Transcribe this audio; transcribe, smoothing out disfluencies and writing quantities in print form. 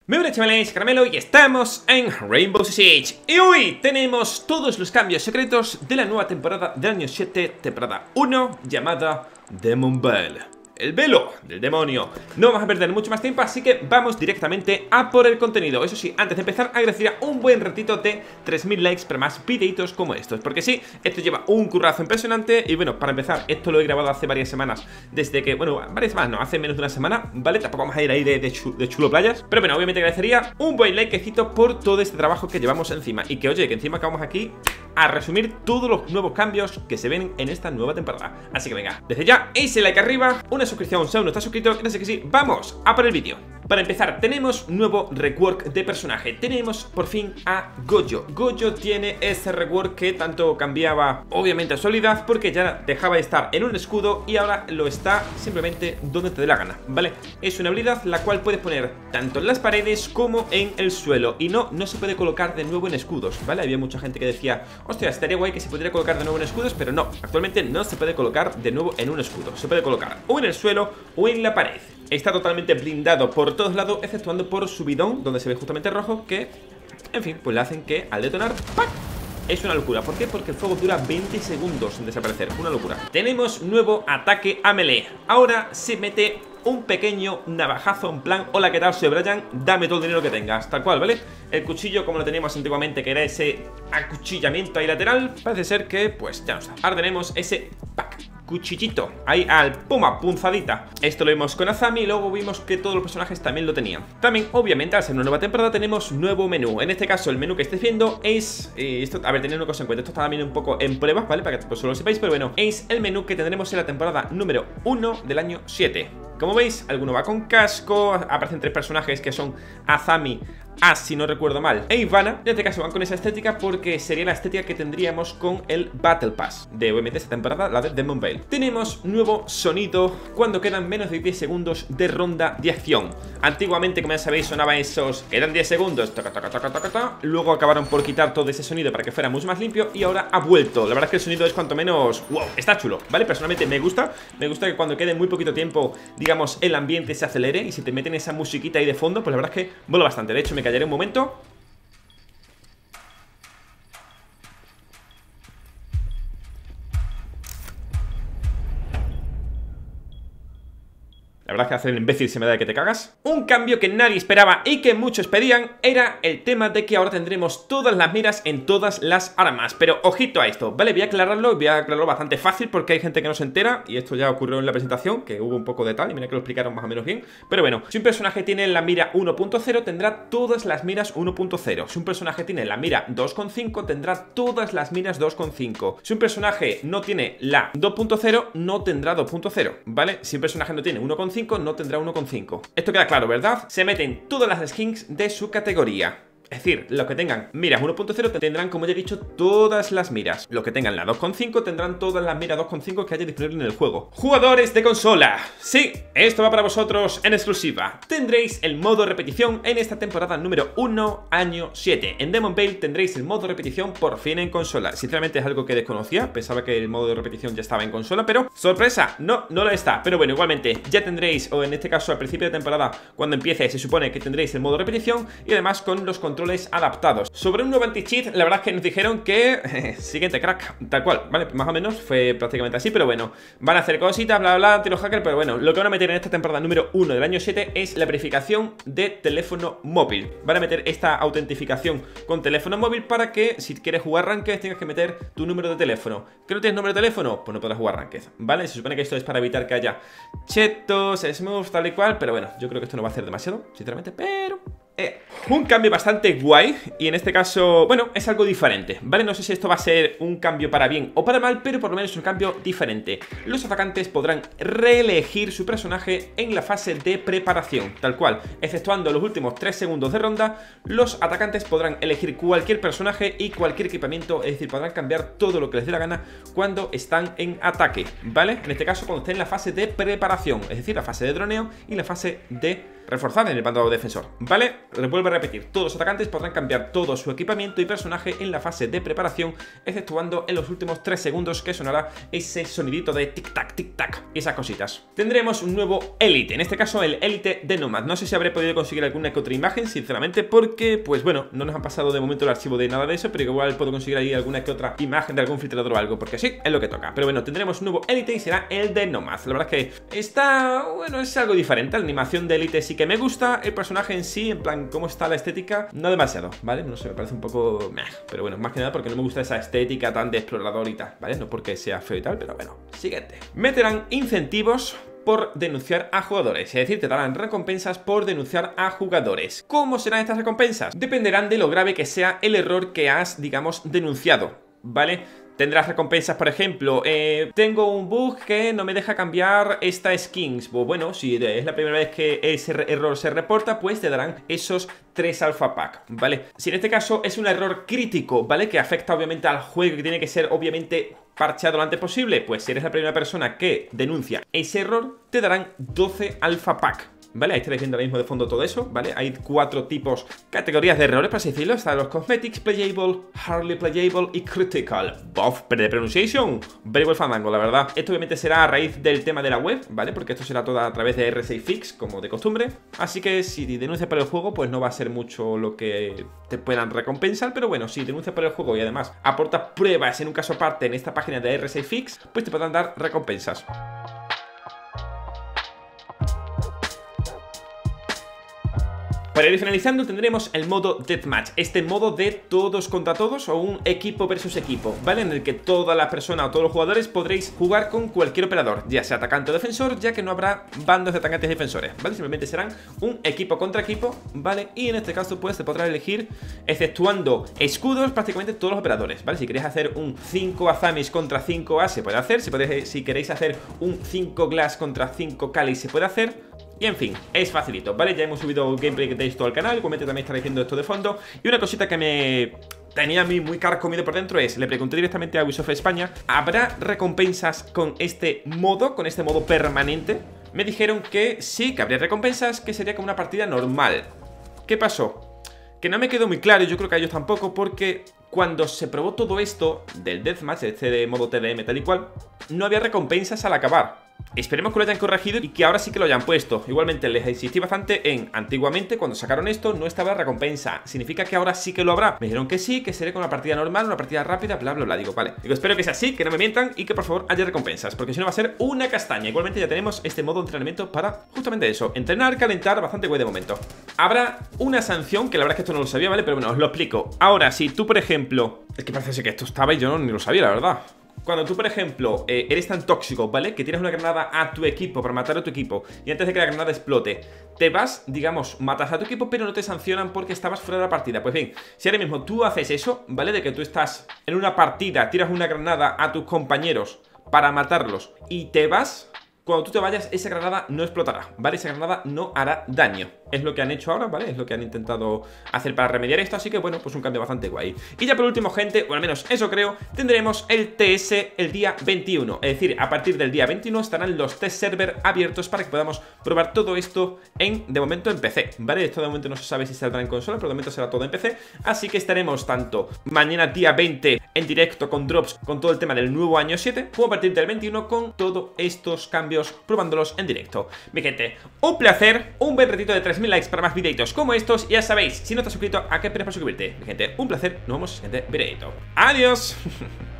Muy buenas chavales, Caramelo y estamos en Rainbow Six Siege. Y hoy tenemos todos los cambios secretos de la nueva temporada del año 7, temporada 1, llamada Demon Veil. El velo del demonio. No vamos a perder mucho más tiempo, así que vamos directamente a por el contenido. Eso sí, antes de empezar agradecería un buen ratito de 3000 likes para más videitos como estos, porque sí, esto lleva un currazo impresionante. Y bueno, para empezar, esto lo he grabado hace varias semanas. Desde que, bueno, varias semanas, no, hace menos de una semana, ¿vale? Tampoco vamos a ir ahí de chulo playas. Pero bueno, obviamente agradecería un buen likecito por todo este trabajo que llevamos encima. Y que oye, que encima acabamos aquí a resumir todos los nuevos cambios que se ven en esta nueva temporada. Así que venga, desde ya, ese like arriba, una suscripción si aún no estás suscrito, que no sé que sí, vamos a por el vídeo. Para empezar, tenemos nuevo rework de personaje. Tenemos por fin a Goyo. Goyo tiene ese rework que tanto cambiaba, obviamente, su habilidad, porque ya dejaba de estar en un escudo y ahora lo está simplemente donde te dé la gana, ¿vale? Es una habilidad la cual puedes poner tanto en las paredes como en el suelo. Y no se puede colocar de nuevo en escudos, ¿vale? Había mucha gente que decía, hostia, estaría guay que se pudiera colocar de nuevo en escudos, pero no, actualmente no se puede colocar de nuevo en un escudo. Se puede colocar o en el suelo o en la pared. Está totalmente blindado por todos lados, exceptuando por su bidón, donde se ve justamente rojo, que, en fin, pues le hacen que al detonar, ¡pac!, es una locura. ¿Por qué? Porque el fuego dura 20 segundos en desaparecer. Una locura. Tenemos nuevo ataque a melee. Ahora se mete un pequeño navajazo en plan, hola, ¿qué tal? Soy Brian, dame todo el dinero que tengas. Tal cual, ¿vale? El cuchillo como lo teníamos antiguamente, que era ese acuchillamiento ahí lateral, parece ser que, pues, ya no está. Ahora tenemos ese cuchillito ahí al puma, punzadita. Esto lo vimos con Azami y luego vimos que todos los personajes también lo tenían. También, obviamente, al ser una nueva temporada tenemos nuevo menú. En este caso, el menú que estáis viendo es esto, a ver, tened una cosa en cuenta, esto está también un poco en pruebas, ¿vale? Para que pues, solo lo sepáis, pero bueno, es el menú que tendremos en la temporada número 1 del año 7. Como veis, alguno va con casco, aparecen 3 personajes que son Azami, si no recuerdo mal, e Ivana. En este caso van con esa estética porque sería la estética que tendríamos con el Battle Pass de, obviamente, esta temporada, la de Demon Veil. Tenemos nuevo sonido cuando quedan menos de 10 segundos de ronda de acción. Antiguamente, como ya sabéis, sonaba esos, quedan 10 segundos, toca, toca, toca, toca, toca. Luego acabaron por quitar todo ese sonido para que fuera mucho más limpio y ahora ha vuelto. La verdad es que el sonido es cuanto menos, wow, está chulo, ¿vale? Personalmente me gusta que cuando quede muy poquito tiempo, digamos, el ambiente se acelere y si te meten esa musiquita ahí de fondo, pues la verdad es que mola bastante. De hecho, me callaré un momento. La verdad es que hacer el imbécil se me da de que te cagas. Un cambio que nadie esperaba y que muchos pedían era el tema de que ahora tendremos todas las miras en todas las armas. Pero ojito a esto, ¿vale? Voy a aclararlo bastante fácil porque hay gente que no se entera. Y esto ya ocurrió en la presentación, que hubo un poco de tal, y mira que lo explicaron más o menos bien. Pero bueno, si un personaje tiene la mira 1.0 tendrá todas las miras 1.0. Si un personaje tiene la mira 2.5 tendrá todas las miras 2.5. Si un personaje no tiene la 2.0 no tendrá 2.0, ¿vale? Si un personaje no tiene 1.5 no tendrá 1.5. Esto queda claro, ¿verdad? Se meten todas las skins de su categoría. Es decir, los que tengan miras 1.0 tendrán, como ya he dicho, todas las miras. Los que tengan la 2.5 tendrán todas las miras 2.5 que haya disponible en el juego. Jugadores de consola, sí, esto va para vosotros en exclusiva. Tendréis el modo repetición en esta temporada número 1, año 7. En Demon Veil tendréis el modo repetición por fin en consola. Sinceramente es algo que desconocía, pensaba que el modo de repetición ya estaba en consola, pero sorpresa, no lo está. Pero bueno, igualmente ya tendréis, o en este caso al principio de temporada, cuando empiece, se supone que tendréis el modo repetición y además con los controles adaptados. Sobre un nuevo anti-cheat, la verdad es que nos dijeron que siguiente crack, tal cual, ¿vale? Más o menos fue prácticamente así, pero bueno, van a hacer cositas, bla bla, tiro hacker, pero bueno, lo que van a meter en esta temporada número 1 del año 7 es la verificación de teléfono móvil. Van a meter esta autentificación con teléfono móvil para que si quieres jugar Ranked tengas que meter tu número de teléfono. ¿Que no tienes número de teléfono? Pues no podrás jugar Ranked, ¿vale? Se supone que esto es para evitar que haya chetos, smurfs, tal y cual, pero bueno, yo creo que esto no va a hacer demasiado, sinceramente, pero un cambio bastante guay. Y en este caso, bueno, es algo diferente, ¿vale? No sé si esto va a ser un cambio para bien o para mal, pero por lo menos es un cambio diferente. Los atacantes podrán reelegir su personaje en la fase de preparación, tal cual, exceptuando los últimos 3 segundos de ronda. Los atacantes podrán elegir cualquier personaje y cualquier equipamiento, es decir, podrán cambiar todo lo que les dé la gana cuando están en ataque, ¿vale? En este caso, cuando estén en la fase de preparación, es decir, la fase de droneo y la fase de reforzar en el bando defensor, ¿vale? Vuelvo a repetir, todos los atacantes podrán cambiar todo su equipamiento y personaje en la fase de preparación, exceptuando en los últimos 3 segundos que sonará ese sonidito de tic-tac y esas cositas. Tendremos un nuevo Elite, en este caso el Elite de Nomad. No sé si habré podido conseguir alguna que otra imagen, sinceramente, porque, pues bueno, no nos han pasado de momento el archivo de nada de eso, pero igual puedo conseguir ahí alguna que otra imagen de algún filtrador o algo, porque sí, es lo que toca. Pero bueno, tendremos un nuevo Elite y será el de Nomad. La verdad es que está, bueno, es algo diferente. La animación de Elite sí que me gusta, el personaje en sí, en plan, cómo está la estética, no demasiado, ¿vale? No sé, me parece un poco meh, pero bueno, más que nada porque no me gusta esa estética tan de explorador y tal, ¿vale? No porque sea feo y tal, pero bueno. Siguiente. Meterán incentivos por denunciar a jugadores, es decir, te darán recompensas por denunciar a jugadores. ¿Cómo serán estas recompensas? Dependerán de lo grave que sea el error que has, digamos, denunciado, ¿vale? Tendrás recompensas, por ejemplo, tengo un bug que no me deja cambiar esta skins. Bueno, si es la primera vez que ese error se reporta, pues te darán esos 3 alpha pack, ¿vale? Si en este caso es un error crítico, ¿vale? Que afecta obviamente al juego, que tiene que ser obviamente parcheado lo antes posible, pues si eres la primera persona que denuncia ese error, te darán 12 alpha pack. ¿Vale? Ahí estáis viendo ahora mismo de fondo todo eso, ¿vale? Hay 4 tipos, categorías de errores, por así decirlo. Están los Cosmetics, Playable, Hardly Playable y Critical. Buff, pero de pronunciation, very well fandango, la verdad. Esto obviamente será a raíz del tema de la web, ¿vale? Porque esto será todo a través de R6 Fix, como de costumbre. Así que si denuncias por el juego, pues no va a ser mucho lo que te puedan recompensar. Pero bueno, si denuncias por el juego y además aportas pruebas en un caso aparte en esta página de R6 Fix, pues te podrán dar recompensas. Para ir finalizando tendremos el modo Deathmatch, este modo de todos contra todos o un equipo versus equipo, ¿vale? En el que todas las personas o todos los jugadores podréis jugar con cualquier operador, ya sea atacante o defensor, ya que no habrá bandos de atacantes y defensores, ¿vale? Simplemente serán un equipo contra equipo, ¿vale? Y en este caso pues te podrás elegir, exceptuando escudos, prácticamente todos los operadores, ¿vale? Si queréis hacer un 5 Azamis contra 5 A se puede hacer, si queréis hacer un 5 Glass contra 5 Kali se puede hacer. Y en fin, es facilito, ¿vale? Ya hemos subido gameplay de esto al canal, igualmente también estaréis viendo esto de fondo. Y una cosita que me tenía a mí muy carcomido por dentro es, le pregunté directamente a Ubisoft España, ¿habrá recompensas con este modo permanente? Me dijeron que sí, que habría recompensas, que sería como una partida normal. ¿Qué pasó? Que no me quedó muy claro, y yo creo que a ellos tampoco, porque cuando se probó todo esto del Deathmatch, este de modo TDM tal y cual, no había recompensas al acabar. Esperemos que lo hayan corregido y que ahora sí que lo hayan puesto. Igualmente les insistí bastante en, antiguamente cuando sacaron esto no estaba la recompensa. ¿Significa que ahora sí que lo habrá? Me dijeron que sí, que sería con una partida normal, una partida rápida, bla bla bla. Digo, vale, digo, espero que sea así, que no me mientan y que por favor haya recompensas, porque si no va a ser una castaña. Igualmente ya tenemos este modo de entrenamiento para justamente eso, entrenar, calentar, bastante guay de momento. Habrá una sanción, que la verdad es que esto no lo sabía, ¿vale? Pero bueno, os lo explico. Ahora, si tú por ejemplo, es que parece que esto estaba y yo ni lo sabía, la verdad. Cuando tú, por ejemplo, eres tan tóxico, ¿vale? Que tiras una granada a tu equipo para matar a tu equipo y antes de que la granada explote, te vas, digamos, matas a tu equipo, pero no te sancionan porque estabas fuera de la partida. Pues bien, si ahora mismo tú haces eso, ¿vale? De que tú estás en una partida, tiras una granada a tus compañeros para matarlos y te vas, cuando tú te vayas, esa granada no explotará, ¿vale? Esa granada no hará daño. Es lo que han hecho ahora, ¿vale? Es lo que han intentado hacer para remediar esto, así que bueno, pues un cambio bastante guay. Y ya por último, gente, o al menos eso creo, tendremos el TS el día 21. Es decir, a partir del día 21 estarán los test server abiertos para que podamos probar todo esto de momento en PC, ¿vale? Esto de momento no se sabe si saldrá en consola, pero de momento será todo en PC. Así que estaremos tanto mañana día 20 en directo con drops, con todo el tema del nuevo año 7, como a partir del 21 con todos estos cambios, probándolos en directo. Mi gente, un placer, un buen ratito de 3000 likes para más videitos como estos. Y ya sabéis, si no te has suscrito, ¿a qué esperas para suscribirte? Mi gente, un placer, nos vemos en el siguiente videito. ¡Adiós!